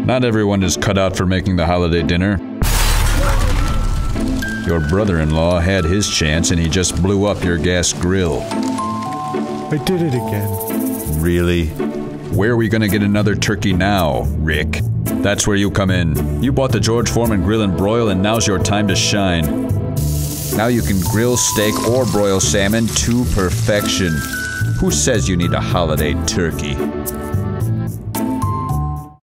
Not everyone is cut out for making the holiday dinner. Your brother-in-law had his chance and he just blew up your gas grill. I did it again. Really? Where are we gonna get another turkey now, Rick? That's where you come in. You bought the George Foreman grill and broil, and now's your time to shine. Now you can grill steak or broil salmon to perfection. Who says you need a holiday turkey?